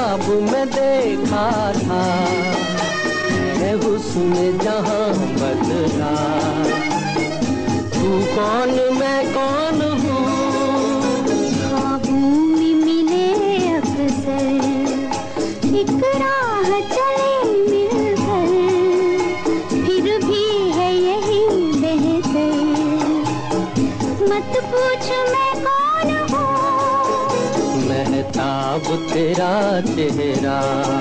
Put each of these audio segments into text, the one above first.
ख्वाब में देखा था, है हुस्न जहां बदला। तू कौन मैं कौन हूँ, ख्वाबों में मिले अक्सर, एक राह चले मिलकर, फिर भी है यही बेहतर। मत पूछ मैं कौन हूँ, महताब तेरा चेहरा।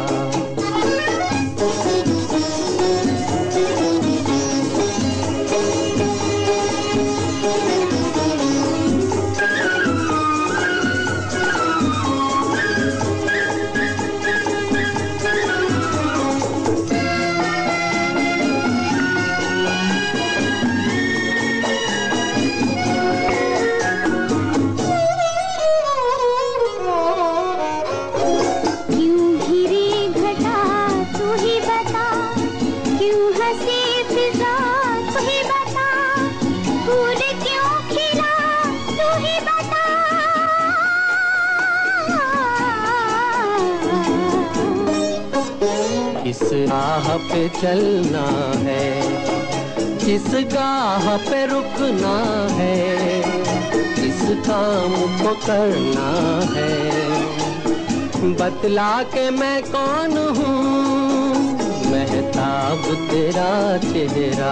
किस राह पे चलना है, किस गाह पे रुकना है, किस काम को करना है, बतला के मैं कौन हूँ, महताब तेरा चेहरा।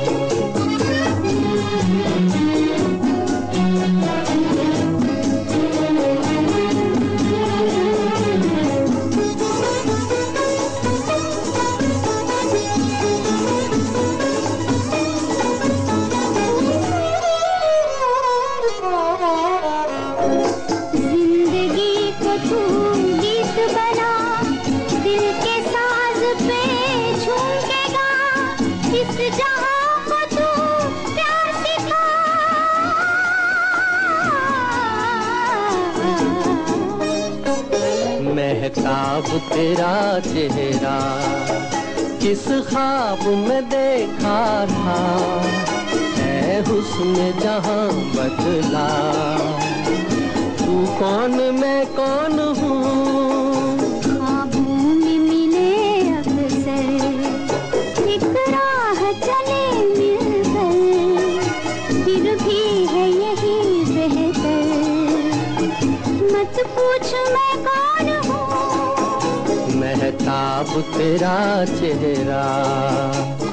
महताब तेरा चेहरा, किस ख्वाब में देखा था, है हुस्न जहां बदला। तू कौन मैं कौन हूँ, ख्वाबों में मिले अक्सर, एक राह चले मिलकर, फिर भी है यही बेहतर। मत पूछ मैं कौन हूँ, महताब तेरा चेहरा।